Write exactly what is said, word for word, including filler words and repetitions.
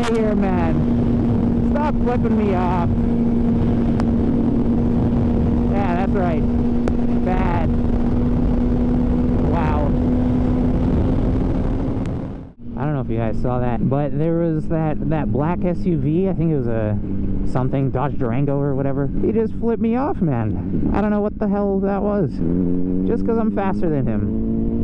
of here, man. Stop flipping me off. Yeah, that's right. Bad. Wow. I don't know if you guys saw that, but there was that that black S U V. I think it was a something Dodge Durango or whatever. He just flipped me off, man. I don't know what the hell that was. Just because I'm faster than him.